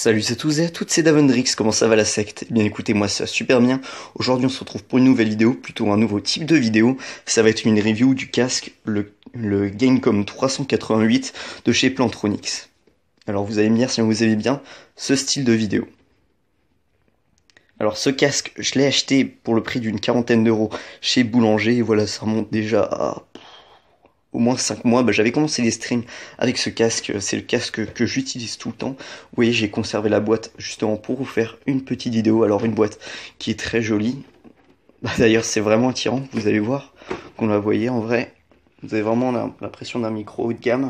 Salut à tous et à toutes, c'est Davendrix, comment ça va la secte? Eh bien écoutez, moi ça va super bien. Aujourd'hui on se retrouve pour une nouvelle vidéo, plutôt un nouveau type de vidéo. Ça va être une review du casque, le Gamecom 388 de chez Plantronics. Alors vous allez me dire si vous aimez bien ce style de vidéo. Alors ce casque, je l'ai acheté pour le prix d'une quarantaine d'euros chez Boulanger, et voilà, ça remonte déjà à au moins 5 mois. J'avais commencé les streams avec ce casque, c'est le casque que j'utilise tout le temps. Vous voyez, j'ai conservé la boîte justement pour vous faire une petite vidéo. Alors une boîte qui est très jolie. D'ailleurs c'est vraiment attirant, vous allez voir, qu'on la voyez en vrai. Vous avez vraiment l'impression d'un micro haut de gamme.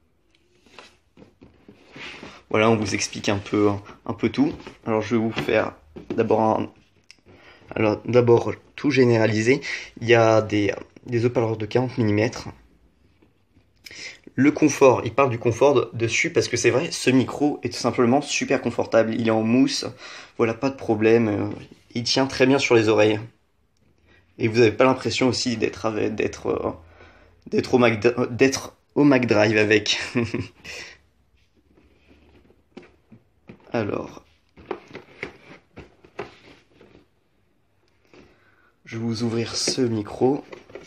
Voilà, on vous explique un peu tout. Alors je vais vous faire d'abord tout généraliser. Il y a des haut-parleurs de 40 mm. Le confort, il parle du confort dessus parce que c'est vrai, ce micro est tout simplement super confortable. Il est en mousse, voilà, pas de problème. Il tient très bien sur les oreilles. Et vous n'avez pas l'impression aussi d'être au Mac Drive avec. Alors, je vais vous ouvrir ce micro.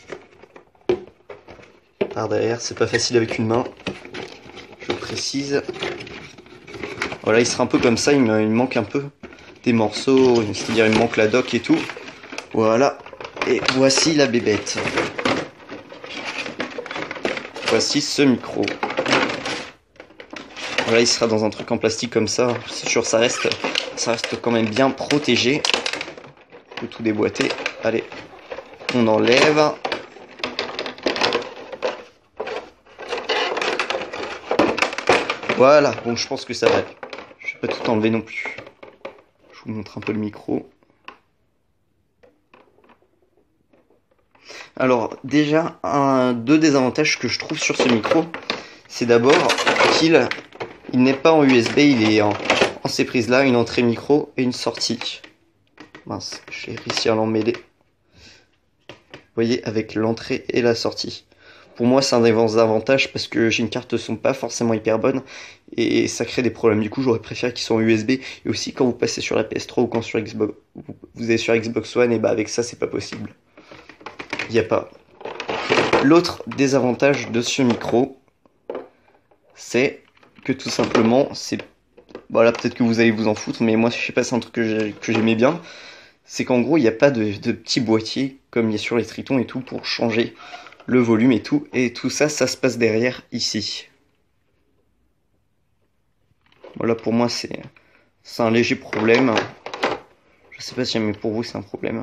Par derrière, c'est pas facile avec une main. Je précise. Voilà, il sera un peu comme ça, il me manque un peu des morceaux, c'est-à-dire il me manque la dock et tout. Voilà, et voici la bébête. Voici ce micro. Voilà, il sera dans un truc en plastique comme ça. C'est sûr, ça reste quand même bien protégé. Je peux tout déboîter. Allez, on enlève. Voilà, bon, je pense que ça va. Je vais pas tout enlever non plus. Je vous montre un peu le micro. Alors, déjà, deux désavantages que je trouve sur ce micro, c'est d'abord qu'il n'est pas en USB, il est en ces prises-là, une entrée micro et une sortie. Mince, j'ai réussi à l'emmêler. Vous voyez, avec l'entrée et la sortie. Pour moi, c'est un des avantages parce que j'ai une carte son pas forcément hyper bonne et ça crée des problèmes. Du coup, j'aurais préféré qu'ils soient en USB. Et aussi, quand vous passez sur la PS3 ou quand sur Xbox, vous êtes sur Xbox One, et avec ça, c'est pas possible. Il n'y a pas. L'autre désavantage de ce micro, c'est que tout simplement, c'est. Voilà, peut-être que vous allez vous en foutre, mais moi, je sais pas, c'est un truc que j'aimais bien. C'est qu'en gros, il n'y a pas de petit boîtier comme il y a sur les Tritons et tout pour changer le volume et tout ça, ça se passe derrière ici. Voilà, pour moi c'est un léger problème. Je sais pas si mais pour vous c'est un problème.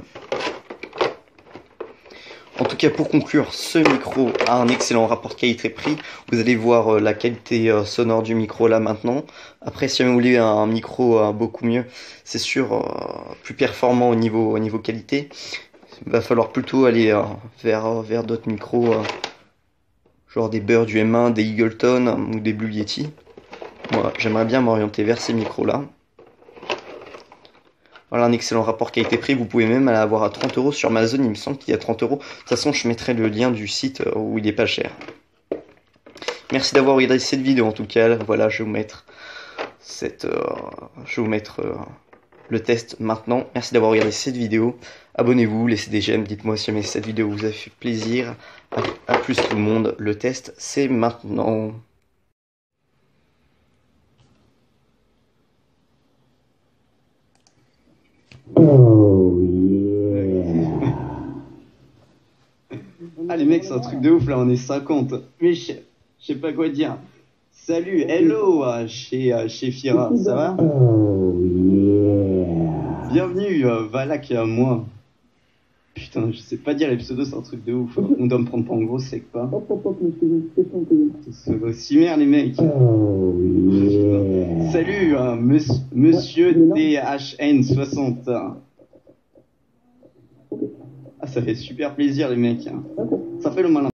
En tout cas, pour conclure, ce micro a un excellent rapport qualité-prix. Vous allez voir la qualité sonore du micro là maintenant. Après, si vous voulez un micro beaucoup mieux, c'est sûr, plus performant au niveau qualité, il va falloir plutôt aller vers d'autres micros, genre des Burr du M1, des Eagleton ou des Blue Yeti. Moi, j'aimerais bien m'orienter vers ces micros-là. Voilà, un excellent rapport qualité-prix. Vous pouvez même l'avoir à 30 € sur Amazon, il me semble qu'il y a 30 €. De toute façon, je mettrai le lien du site où il est pas cher. Merci d'avoir regardé cette vidéo en tout cas. Voilà, je vais vous mettre le test maintenant. Merci d'avoir regardé cette vidéo. Abonnez-vous, laissez des j'aime, dites-moi si jamais cette vidéo vous a fait plaisir. A plus tout le monde, le test c'est maintenant. Oh yeah. Ah les mecs, c'est un truc de ouf là, on est 50. Mais je sais pas quoi dire. Salut, hello chez Fira, ça va? Oh yeah. Bienvenue, Valak à moi. Putain, je sais pas dire les pseudos, c'est un truc de ouf. On doit me prendre pour un gros sec, pas? C'est aussi merde les mecs. Oh yeah. Salut, monsieur DHN60. Ah, ça fait super plaisir les mecs. Ça fait le malin.